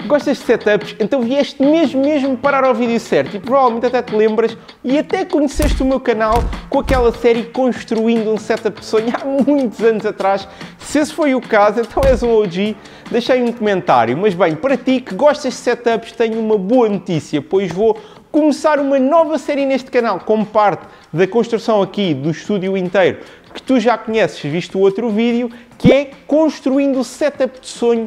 Gostas de setups? Então vieste mesmo parar ao vídeo certo e provavelmente até te lembras e até conheceste o meu canal com aquela série Construindo um Setup de Sonho há muitos anos atrás. Se esse foi o caso, então és um OG, deixa aí um comentário. Mas bem, para ti que gostas de setups, tenho uma boa notícia, pois vou começar uma nova série neste canal, como parte da construção aqui do estúdio inteiro, que tu já conheces, visto o outro vídeo, que é Construindo o Setup de Sonho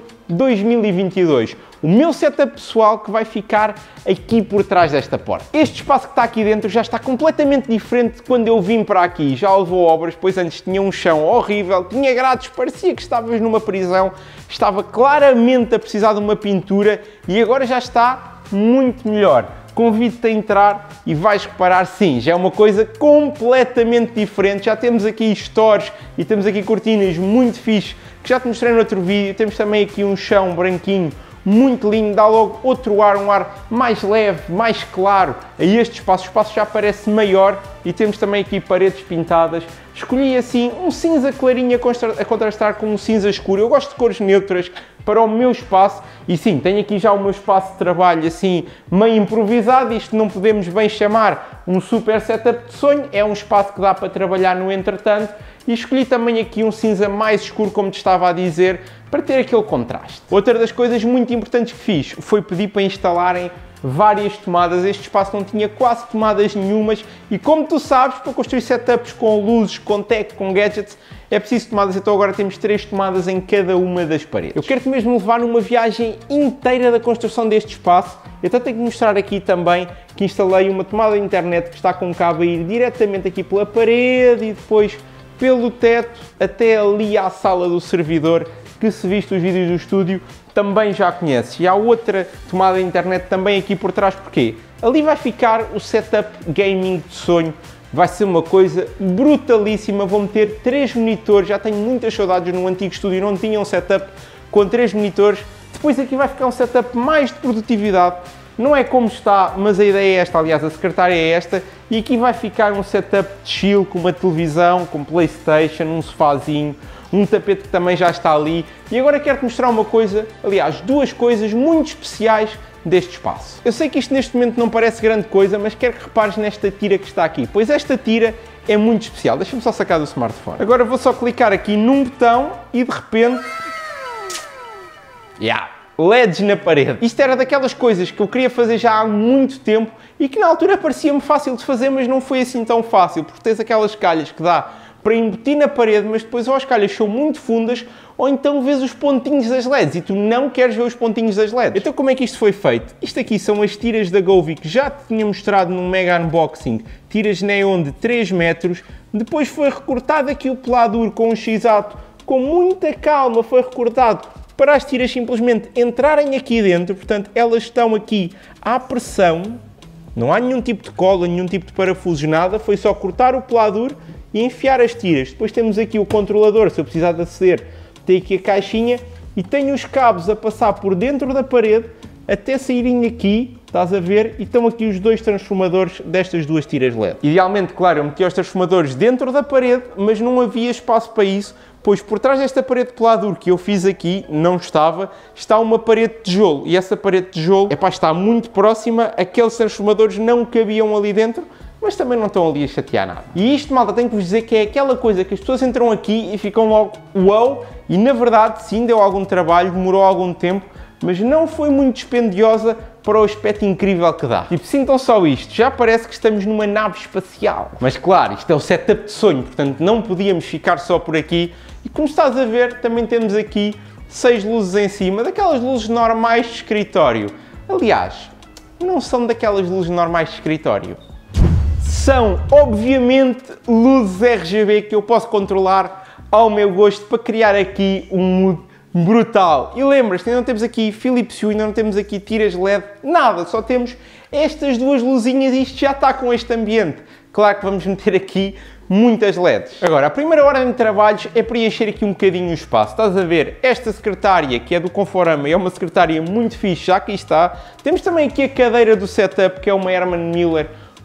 2022. O meu setup pessoal que vai ficar aqui por trás desta porta. Este espaço que está aqui dentro já está completamente diferente de quando eu vim para aqui. Já levou obras, pois antes tinha um chão horrível, tinha grades, parecia que estavas numa prisão, estava claramente a precisar de uma pintura e agora já está muito melhor. Convido-te a entrar e vais reparar, sim, já é uma coisa completamente diferente. Já temos aqui stores e temos aqui cortinas muito fixe, que já te mostrei no outro vídeo. Temos também aqui um chão branquinho, muito lindo, dá logo outro ar, um ar mais leve, mais claro a este espaço. O espaço já parece maior e temos também aqui paredes pintadas. Escolhi assim um cinza clarinho a contrastar com um cinza escuro. Eu gosto de cores neutras para o meu espaço e sim, tenho aqui já o meu espaço de trabalho assim meio improvisado. Isto não podemos bem chamar um super setup de sonho, é um espaço que dá para trabalhar no entretanto. E escolhi também aqui um cinza mais escuro, como te estava a dizer, para ter aquele contraste. Outra das coisas muito importantes que fiz foi pedir para instalarem várias tomadas. Este espaço não tinha quase tomadas nenhumas e como tu sabes, para construir setups com luzes, com tech, com gadgets, é preciso tomadas. Então agora temos 3 tomadas em cada uma das paredes. Eu quero-te mesmo levar numa viagem inteira da construção deste espaço. Eu até tenho que mostrar aqui também que instalei uma tomada de internet que está com um cabo a ir diretamente aqui pela parede e depois pelo teto até ali à sala do servidor, que se viste os vídeos do estúdio também já conheces. E há outra tomada de internet também aqui por trás, porque ali vai ficar o setup gaming de sonho. Vai ser uma coisa brutalíssima. Vou meter 3 monitores, já tenho muitas saudades. No antigo estúdio não tinha um setup com 3 monitores. Depois aqui vai ficar um setup mais de produtividade. Não é como está, mas a ideia é esta, aliás, a secretária é esta, e aqui vai ficar um setup de chill, com uma televisão, com PlayStation, um sofazinho, um tapete que também já está ali. E agora quero-te mostrar uma coisa, aliás, 2 coisas muito especiais deste espaço. Eu sei que isto neste momento não parece grande coisa, mas quero que repares nesta tira que está aqui, pois esta tira é muito especial. Deixa-me só sacar do smartphone. Agora vou só clicar aqui num botão e de repente... LEDs na parede. Isto era daquelas coisas que eu queria fazer já há muito tempo e que na altura parecia-me fácil de fazer, mas não foi assim tão fácil, porque tens aquelas calhas que dá para embutir na parede, mas depois ou as calhas são muito fundas ou então vês os pontinhos das LEDs e tu não queres ver os pontinhos das LEDs. Então como é que isto foi feito? Isto aqui são as tiras da Govee que já te tinha mostrado num mega unboxing, tiras neon de 3 metros, depois foi recortado aqui o peladuro com um X-Ato, com muita calma foi recortado para as tiras simplesmente entrarem aqui dentro, portanto elas estão aqui à pressão, não há nenhum tipo de cola, nenhum tipo de parafusos, nada, foi só cortar o peladuro e enfiar as tiras. Depois temos aqui o controlador, se eu precisar de aceder, tem aqui a caixinha e tenho os cabos a passar por dentro da parede até saírem aqui, estás a ver, e estão aqui os 2 transformadores destas 2 tiras LED. Idealmente, claro, eu meti os transformadores dentro da parede, mas não havia espaço para isso, pois por trás desta parede de peladuro que eu fiz aqui, não estava, está uma parede de tijolo. E essa parede de tijolo, está muito próxima, aqueles transformadores não cabiam ali dentro, mas também não estão ali a chatear nada. E isto, malta, tenho que vos dizer que é aquela coisa que as pessoas entram aqui e ficam logo, uau, e na verdade, sim, deu algum trabalho, demorou algum tempo, mas não foi muito dispendiosa para o aspecto incrível que dá. Tipo, sintam só isto, já parece que estamos numa nave espacial. Mas claro, isto é o setup de sonho, portanto não podíamos ficar só por aqui. E como estás a ver, também temos aqui 6 luzes em cima, daquelas luzes normais de escritório. Aliás, não são daquelas luzes normais de escritório. São, obviamente, luzes RGB que eu posso controlar ao meu gosto para criar aqui um mood brutal. E lembras-te, ainda não temos aqui Philips Hue, ainda não temos aqui tiras LED, nada, só temos estas 2 luzinhas e isto já está com este ambiente. Claro que vamos meter aqui muitas LEDs. Agora, a primeira ordem de trabalhos é preencher aqui um bocadinho o espaço. Estás a ver esta secretária, que é do Conforama, é uma secretária muito fixe, já aqui está. Temos também aqui a cadeira do setup, que é uma Herman Miller,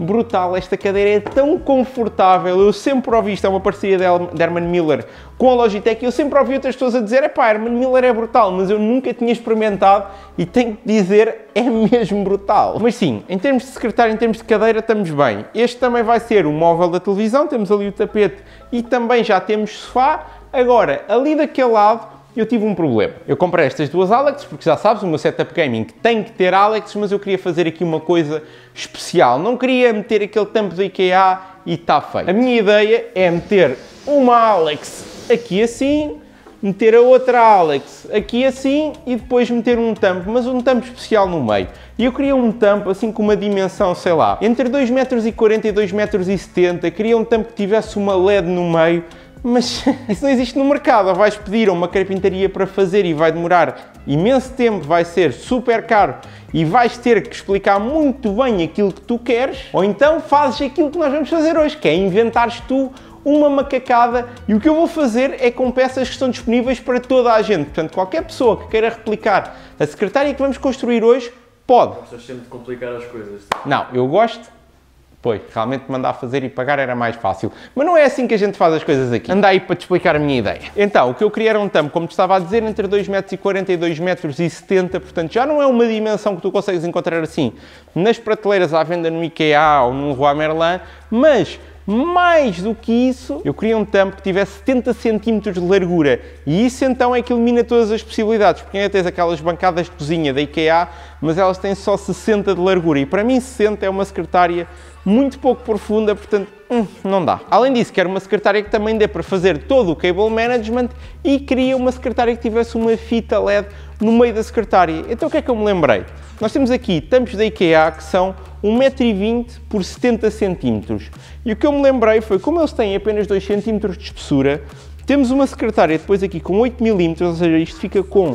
brutal, esta cadeira é tão confortável, eu sempre ouvi, isto é uma parceria de Herman Miller com a Logitech, e eu sempre ouvi outras pessoas a dizer, epá, Herman Miller é brutal, mas eu nunca tinha experimentado e tenho que dizer, é mesmo brutal. Mas sim, em termos de secretário, em termos de cadeira, estamos bem. Este também vai ser o móvel da televisão, temos ali o tapete e também já temos sofá. Agora, ali daquele lado, eu tive um problema. Eu comprei estas duas Alex, porque já sabes, o meu setup gaming tem que ter Alex, mas eu queria fazer aqui uma coisa especial. Não queria meter aquele tampo da IKEA e está feito. A minha ideia é meter uma Alex aqui assim, meter a outra Alex aqui assim e depois meter um tampo, mas um tampo especial no meio. E eu queria um tampo assim com uma dimensão, sei lá, entre 2,40 m e 2,70 m. Queria um tampo que tivesse uma LED no meio, mas isso não existe no mercado. Ou vais pedir a uma carpintaria para fazer e vai demorar imenso tempo, vai ser super caro e vais ter que explicar muito bem aquilo que tu queres, ou então fazes aquilo que nós vamos fazer hoje, que é inventares tu uma macacada, e o que eu vou fazer é com peças que estão disponíveis para toda a gente. Portanto, qualquer pessoa que queira replicar a secretária que vamos construir hoje, pode. Gostas sempre de complicar as coisas? Não, eu gosto. Pois, realmente mandar fazer e pagar era mais fácil. Mas não é assim que a gente faz as coisas aqui. Anda aí para te explicar a minha ideia. Então, o que eu queria era um tampo, como te estava a dizer, entre 2,40 m e 2,70 m. Portanto, já não é uma dimensão que tu consegues encontrar assim nas prateleiras à venda no IKEA ou no Leroy Merlin, mas mais do que isso, eu queria um tampo que tivesse 70 cm de largura, e isso então é que elimina todas as possibilidades, porque ainda tens aquelas bancadas de cozinha da IKEA, mas elas têm só 60 de largura, e para mim 60 é uma secretária muito pouco profunda, portanto, não dá. Além disso, quero uma secretária que também dê para fazer todo o cable management, e queria uma secretária que tivesse uma fita LED no meio da secretária. Então o que é que eu me lembrei? Nós temos aqui tampos da IKEA que são 1,20 m por 70 cm. E o que eu me lembrei foi, como eles têm apenas 2 cm de espessura, temos uma secretária depois aqui com 8 mm, ou seja, isto fica com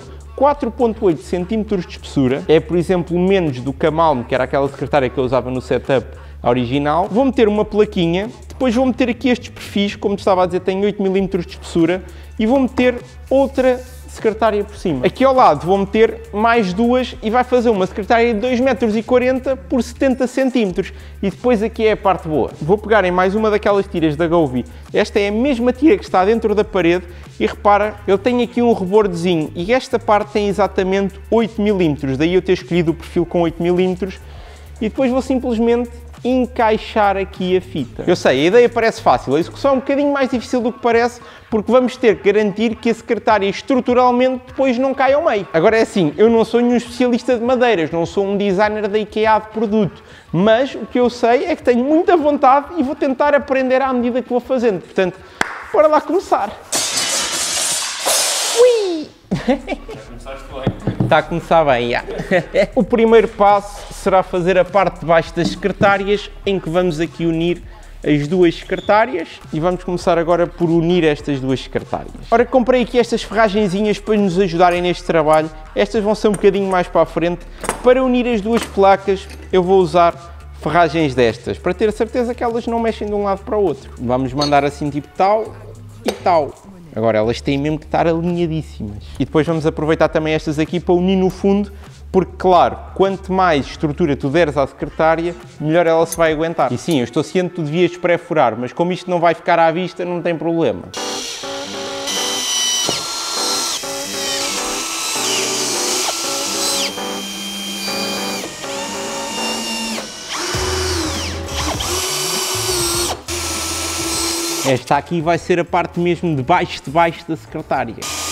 4,8 cm de espessura. É, por exemplo, menos do que a Malm, que era aquela secretária que eu usava no setup original. Vou meter uma plaquinha, depois vou meter aqui estes perfis, como te estava a dizer, tem 8 mm de espessura, e vou meter outra secretária por cima. Aqui ao lado vou meter mais duas e vai fazer uma secretária de 2,40 m por 70 cm. E depois aqui é a parte boa. Vou pegar em mais uma daquelas tiras da Govee. Esta é a mesma tira que está dentro da parede e repara, ele tem aqui um rebordozinho e esta parte tem exatamente 8 mm. Daí eu ter escolhido o perfil com 8 mm. E depois vou simplesmente encaixar aqui a fita. Eu sei, a ideia parece fácil, a execução é um bocadinho mais difícil do que parece, porque vamos ter que garantir que a secretária estruturalmente depois não cai ao meio. Agora é assim, eu não sou nenhum especialista de madeiras, não sou um designer da IKEA de produto, mas o que eu sei é que tenho muita vontade e vou tentar aprender à medida que vou fazendo. Portanto, bora lá começar. Ui! Já começaste bem. Está a começar bem, já. O primeiro passo será fazer a parte de baixo das secretárias, em que vamos aqui unir as duas secretárias, e vamos começar agora por unir estas duas secretárias. Ora, comprei aqui estas ferragenzinhas para nos ajudarem neste trabalho. Estas vão ser um bocadinho mais para a frente. Para unir as duas placas, eu vou usar ferragens destas, para ter a certeza que elas não mexem de um lado para o outro. Vamos mandar assim tipo tal e tal. Agora, elas têm mesmo que estar alinhadíssimas. E depois vamos aproveitar também estas aqui para unir no fundo, porque, claro, quanto mais estrutura tu deres à secretária, melhor ela se vai aguentar. E sim, eu estou ciente que tu devias pré-furar, mas como isto não vai ficar à vista, não tem problema. Esta aqui vai ser a parte mesmo de baixo da secretária.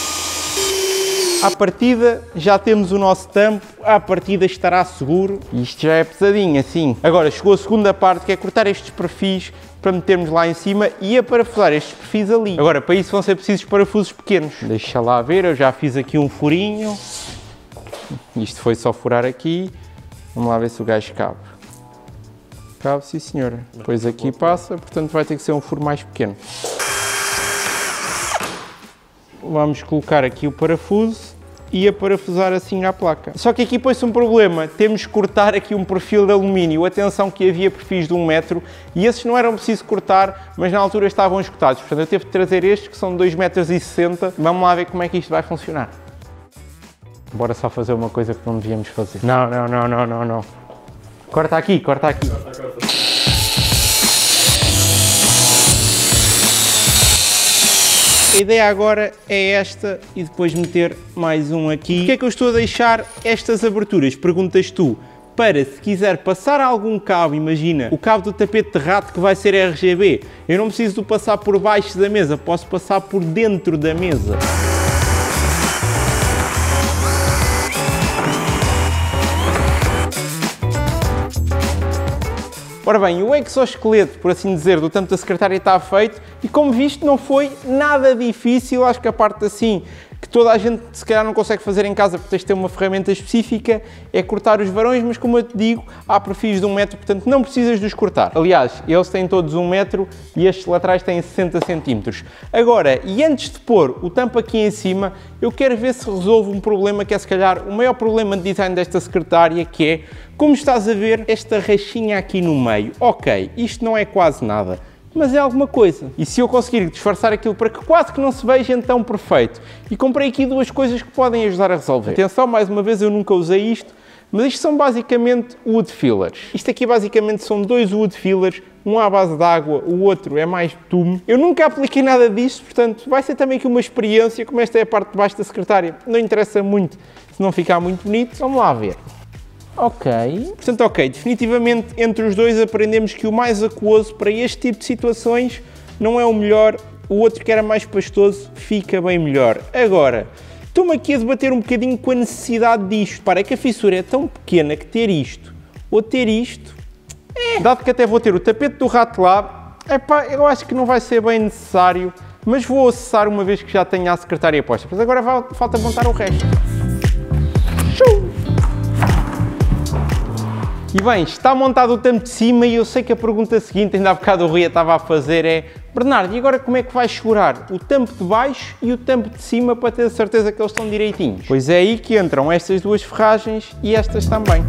À partida já temos o nosso tampo, à partida estará seguro. Isto já é pesadinho assim. Agora chegou a segunda parte, que é cortar estes perfis para metermos lá em cima e a parafusar estes perfis ali. Agora, para isso vão ser precisos parafusos pequenos. Deixa lá ver, eu já fiz aqui um furinho. Isto foi só furar aqui. Vamos lá ver se o gajo cabe. Cabe, sim senhora. Depois aqui passa, portanto vai ter que ser um furo mais pequeno. Vamos colocar aqui o parafuso e a parafusar assim à placa. Só que aqui põe-se um problema, temos que cortar aqui um perfil de alumínio. Atenção que havia perfis de 1 metro e esses não eram preciso cortar, mas na altura estavam esgotados. Portanto eu tive de trazer estes que são de 2,60 m. Vamos lá ver como é que isto vai funcionar. Bora só fazer uma coisa que não devíamos fazer. Não. Corta aqui, corta aqui. Corta. A ideia agora é esta e depois meter mais um aqui. Porquê é que eu estou a deixar estas aberturas? Perguntas tu. Para, se quiser passar algum cabo, imagina, o cabo do tapete de rato que vai ser RGB, eu não preciso de passar por baixo da mesa, posso passar por dentro da mesa. Ora bem, o exoesqueleto, por assim dizer, do tampo da secretária está feito e, como visto, não foi nada difícil. Acho que a parte assim, que toda a gente se calhar não consegue fazer em casa porque tens de ter uma ferramenta específica, é cortar os varões, mas como eu te digo, há perfis de 1 metro, portanto não precisas de os cortar. Aliás, eles têm todos 1 metro e estes laterais têm 60 centímetros. Agora, e antes de pôr o tampo aqui em cima, eu quero ver se resolvo um problema que é se calhar o maior problema de design desta secretária, que é, como estás a ver, esta rachinha aqui no meio. Ok, isto não é quase nada, mas é alguma coisa. E se eu conseguir disfarçar aquilo para que quase que não se veja, então perfeito. E comprei aqui duas coisas que podem ajudar a resolver. Atenção, mais uma vez, eu nunca usei isto, mas isto são basicamente wood fillers. Isto aqui basicamente são 2 wood fillers, um à base de água, o outro é mais betume. Eu nunca apliquei nada disto, portanto vai ser também aqui uma experiência, como esta é a parte de baixo da secretária. Não interessa muito se não ficar muito bonito, vamos lá ver. Ok. Portanto, ok, definitivamente entre os dois aprendemos que o mais aquoso para este tipo de situações não é o melhor, o outro que era mais pastoso fica bem melhor. Agora, estou-me aqui a debater um bocadinho com a necessidade disto. Para que a fissura é tão pequena que ter isto ou ter isto, dado que até vou ter o tapete do rato lá, epá, eu acho que não vai ser bem necessário, mas vou acessar uma vez que já tenho a secretária posta. Mas agora falta montar o resto. E bem, está montado o tampo de cima e eu sei que a pergunta seguinte, ainda há bocado o Rui estava a fazer, é: Bernardo, e agora como é que vais segurar o tampo de baixo e o tampo de cima para ter a certeza que eles estão direitinhos? Pois é aí que entram estas duas ferragens e estas também.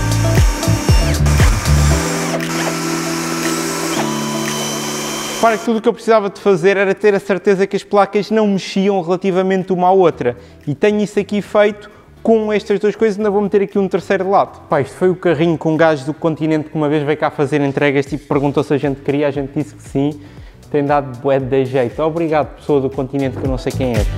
Repara que tudo o que eu precisava de fazer era ter a certeza que as placas não mexiam relativamente uma à outra. E tenho isso aqui feito. Com estas duas coisas ainda vou meter aqui um terceiro lado. Pá, isto foi o carrinho com gajos do Continente que uma vez veio cá fazer entregas, tipo, perguntou se a gente queria, a gente disse que sim. Tem dado bué de jeito. Obrigado, pessoa do Continente, que eu não sei quem é.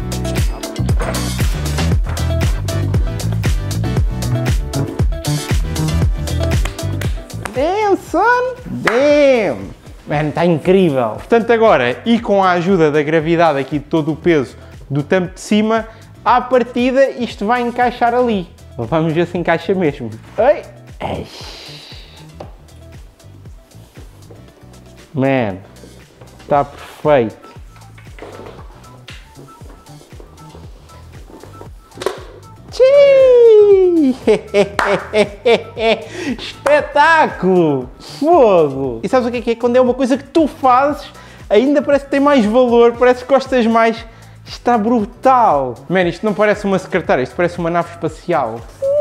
Damn, son! Damn! Man, está incrível! Portanto, agora, e com a ajuda da gravidade aqui de todo o peso do tampo de cima, à partida, isto vai encaixar ali. Vamos ver se encaixa mesmo. Ei! Ei. Man, está perfeito. Espetáculo! Fogo! E sabes o que é? Quando é uma coisa que tu fazes, ainda parece que tem mais valor, parece que gostas mais. Está brutal! Man, isto não parece uma secretária, isto parece uma nave espacial.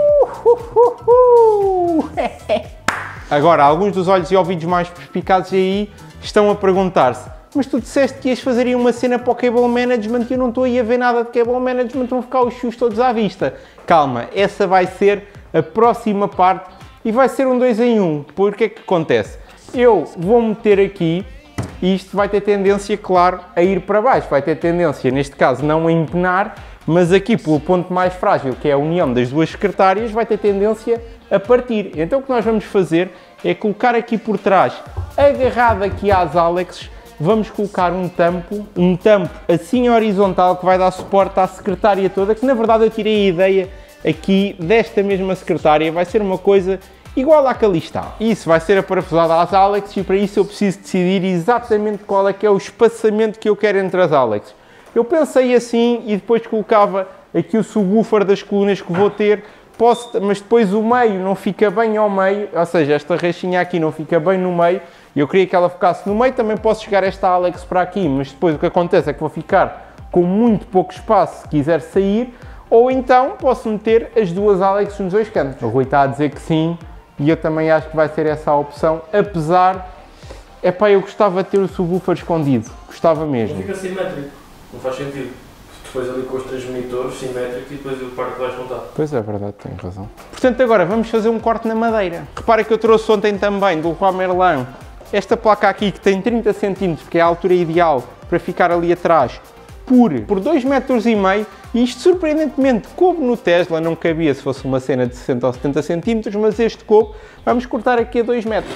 Agora, alguns dos olhos e ouvidos mais perspicazes aí estão a perguntar-se: mas tu disseste que ias fazer aí uma cena para o Cable Management e eu não estou aí a ver nada de Cable Management, vão ficar os fios todos à vista. Calma, essa vai ser a próxima parte e vai ser um 2 em 1. Porque o que é que acontece? Eu vou meter aqui e isto vai ter tendência, claro, a ir para baixo. Vai ter tendência, neste caso, não a empenar, mas aqui pelo ponto mais frágil, que é a união das duas secretárias, vai ter tendência a partir. Então o que nós vamos fazer é colocar aqui por trás, agarrado aqui às Alex, vamos colocar um tampo assim horizontal que vai dar suporte à secretária toda, que na verdade eu tirei a ideia aqui desta mesma secretária, vai ser uma coisa igual à que ali está. Isso vai ser aparafusado às Alex e para isso eu preciso decidir exatamente qual é que é o espaçamento que eu quero entre as Alex. Eu pensei assim e depois colocava aqui o subwoofer das colunas que vou ter, mas depois o meio não fica bem ao meio, ou seja, esta rachinha aqui não fica bem no meio, e eu queria que ela ficasse no meio. Também posso chegar esta Alex para aqui, mas depois o que acontece é que vou ficar com muito pouco espaço se quiser sair, ou então posso meter as duas Alex nos dois cantos. O Rui está a dizer que sim, e eu também acho que vai ser essa a opção, apesar, epá, eu gostava de ter o subwoofer escondido, gostava mesmo. Não fica simétrico, não faz sentido. Depois ali com os 3 monitores simétricos e depois o par que vais montar. Pois é verdade, tem razão. Portanto, agora vamos fazer um corte na madeira. Repara que eu trouxe ontem também do Leroy Merlin esta placa aqui que tem 30 cm, que é a altura ideal para ficar ali atrás por 2,5 metros e isto surpreendentemente coube no Tesla, não cabia se fosse uma cena de 60 ou 70 centímetros, mas este coube. Vamos cortar aqui a 2 metros.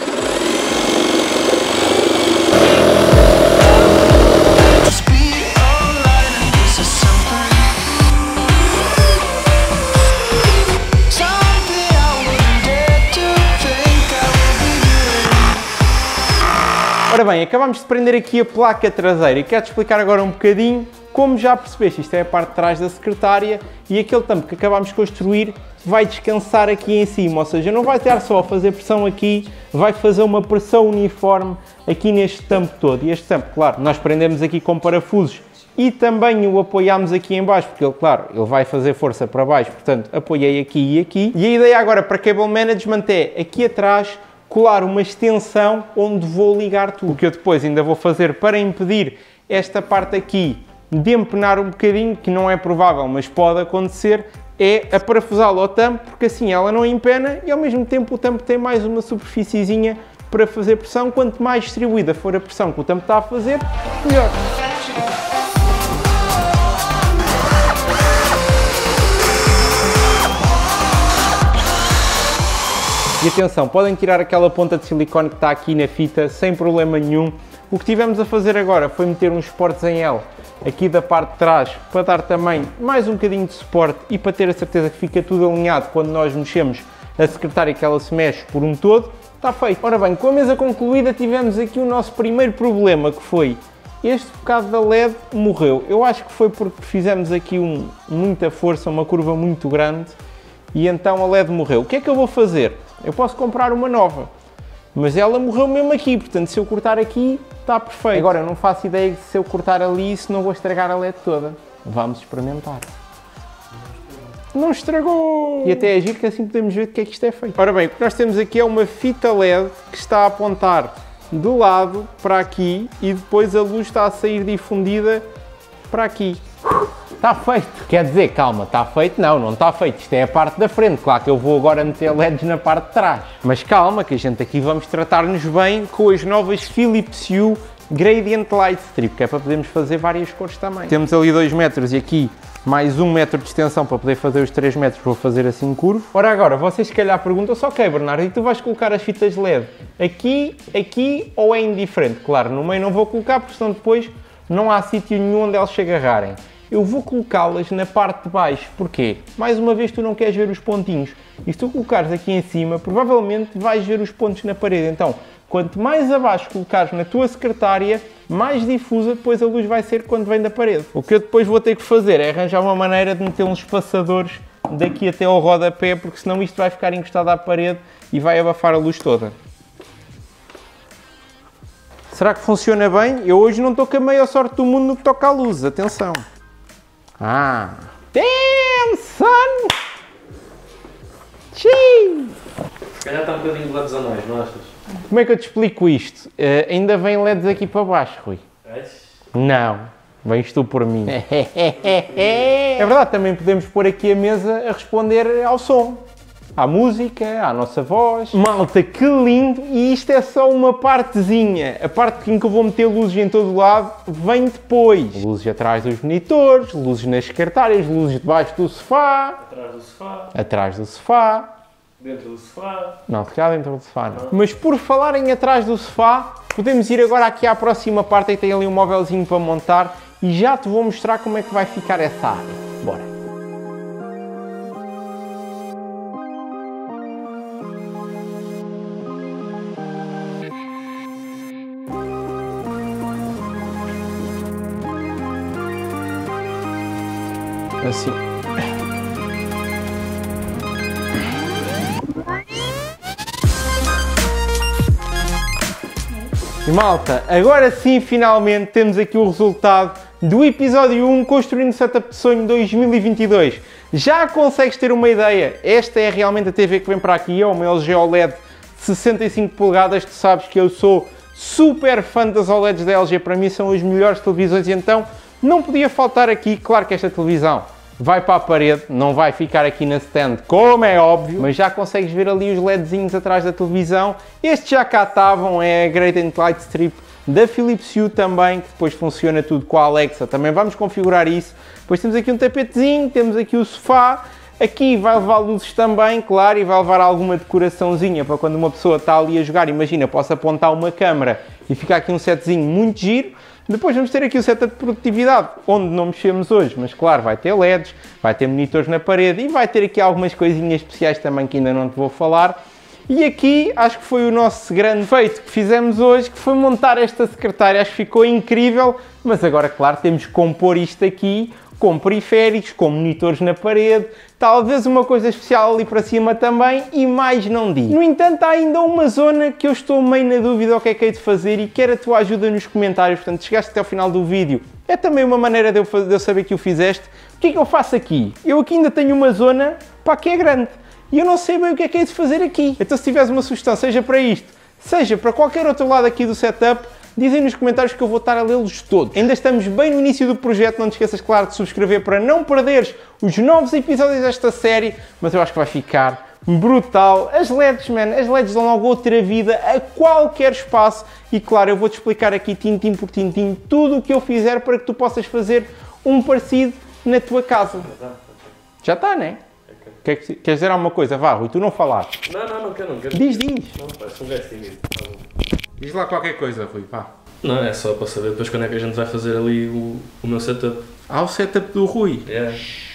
Ora bem, acabámos de prender aqui a placa traseira e quero-te explicar agora um bocadinho. Como já percebeste, isto é a parte de trás da secretária e aquele tampo que acabámos de construir vai descansar aqui em cima, ou seja, não vai estar só a fazer pressão aqui, vai fazer uma pressão uniforme aqui neste tampo todo. E este tampo, claro, nós prendemos aqui com parafusos e também o apoiámos aqui em baixo, porque ele, claro, ele vai fazer força para baixo, portanto, apoiei aqui e aqui. E a ideia agora para cable management é, aqui atrás, colar uma extensão onde vou ligar tudo. O que eu depois ainda vou fazer para impedir esta parte aqui de empenar um bocadinho, que não é provável, mas pode acontecer, é a parafusá-la ao tampo, porque assim ela não empena e ao mesmo tempo o tampo tem mais uma superfíciezinha para fazer pressão. Quanto mais distribuída for a pressão que o tampo está a fazer, melhor. E atenção, podem tirar aquela ponta de silicone que está aqui na fita sem problema nenhum. O que tivemos a fazer agora foi meter uns suportes em L aqui da parte de trás para dar também mais um bocadinho de suporte e para ter a certeza que fica tudo alinhado quando nós mexemos a secretária, que ela se mexe por um todo. Está feito. Ora bem, com a mesa concluída tivemos aqui o nosso primeiro problema, que foi este bocado da LED morreu. Eu acho que foi porque fizemos aqui muita força, uma curva muito grande e então a LED morreu. O que é que eu vou fazer? Eu posso comprar uma nova, mas ela morreu mesmo aqui, portanto se eu cortar aqui está perfeito. Agora eu não faço ideia se eu cortar ali se não vou estragar a LED toda. Vamos experimentar. Não estragou! E até é giro que assim podemos ver de que é que isto é feito. Ora bem, o que nós temos aqui é uma fita LED que está a apontar do lado para aqui e depois a luz está a sair difundida para aqui. Está feito! Quer dizer, calma, está feito? Não, não está feito. Isto é a parte da frente. Claro que eu vou agora meter LEDs na parte de trás. Mas calma, que a gente aqui vamos tratar-nos bem com as novas Philips Hue Gradient Light Strip, que é para podermos fazer várias cores também. Temos ali 2 metros e aqui mais 1 metro de extensão para poder fazer os 3 metros. Vou fazer assim curvo. Ora agora, vocês se calhar perguntam-se, ok Bernardo, e tu vais colocar as fitas LED aqui, aqui ou é indiferente? Claro, no meio não vou colocar porque senão depois não há sítio nenhum onde elas se agarrarem. Eu vou colocá-las na parte de baixo. Porquê? Mais uma vez tu não queres ver os pontinhos. E se tu colocares aqui em cima, provavelmente vais ver os pontos na parede. Então, quanto mais abaixo colocares na tua secretária, mais difusa depois a luz vai ser quando vem da parede. O que eu depois vou ter que fazer é arranjar uma maneira de meter uns espaçadores daqui até ao rodapé, porque senão isto vai ficar encostado à parede e vai abafar a luz toda. Será que funciona bem? Eu hoje não estou com a maior sorte do mundo no que toca à luz. Atenção! Ah! Damn, son! Gee! Se calhar está um bocadinho de LEDs anões, não achas? Como é que eu te explico isto? Ainda vem LEDs aqui para baixo, Rui. Não, vens tu por mim. É verdade, também podemos pôr aqui a mesa a responder ao som, à música, à nossa voz. Malta, que lindo! E isto é só uma partezinha. A parte em que eu vou meter luzes em todo o lado vem depois. Luzes atrás dos monitores, luzes nas secretárias, luzes debaixo do sofá. Atrás do sofá. Atrás do sofá. Dentro do sofá. Não, se calhar dentro do sofá não. Mas por falar em atrás do sofá, podemos ir agora aqui à próxima parte, e tem ali um móvelzinho para montar e já te vou mostrar como é que vai ficar essa área. Bora! Assim. E malta, agora sim finalmente temos aqui o resultado do episódio 1 Construindo Setup de Sonho 2022. Já consegues ter uma ideia? Esta é realmente a TV que vem para aqui, é uma LG OLED de 65 polegadas. Tu sabes que eu sou super fã das OLEDs da LG, para mim são as melhores televisões, e então não podia faltar aqui. Claro que esta televisão vai para a parede, não vai ficar aqui na stand, como é óbvio, mas já consegues ver ali os LEDzinhos atrás da televisão. Estes já cá estavam, é a Gradient Light Strip da Philips Hue também, que depois funciona tudo com a Alexa, também vamos configurar isso. Depois temos aqui um tapetezinho, temos aqui o sofá, aqui vai levar luzes também, claro, e vai levar alguma decoraçãozinha para quando uma pessoa está ali a jogar, imagina, possa apontar uma câmera e ficar aqui um setzinho muito giro. Depois vamos ter aqui o setup de produtividade, onde não mexemos hoje, mas claro, vai ter LEDs, vai ter monitores na parede e vai ter aqui algumas coisinhas especiais também que ainda não te vou falar. E aqui acho que foi o nosso grande feito que fizemos hoje, que foi montar esta secretária, acho que ficou incrível, mas agora, claro, temos que compor isto aqui com periféricos, com monitores na parede, talvez uma coisa especial ali para cima também e mais não digo. No entanto, há ainda uma zona que eu estou meio na dúvida o que é que hei de fazer e quero a tua ajuda nos comentários, portanto, chegaste até ao final do vídeo, é também uma maneira de eu saber que o fizeste. O que é que eu faço aqui? Eu aqui ainda tenho uma zona, pá, que é grande e eu não sei bem o que é hei de fazer aqui. Então se tiveres uma sugestão, seja para isto, seja para qualquer outro lado aqui do setup, dizem nos comentários que eu vou estar a lê-los todos. Ainda estamos bem no início do projeto, não te esqueças, claro, de subscrever para não perderes os novos episódios desta série, mas eu acho que vai ficar brutal. As LEDs, man, as LEDs dão logo outra vida a qualquer espaço e, claro, eu vou-te explicar aqui, tintim por tintim, tudo o que eu fizer para que tu possas fazer um parecido na tua casa. Já está, não é? Queres dizer alguma coisa? Vá, Rui, tu não falaste. Não quero. Diz. Não, parece um gajo tímido. Diz lá qualquer coisa, Rui, vá. Não, é só para saber depois quando é que a gente vai fazer ali o meu setup. Há o setup do Rui. É.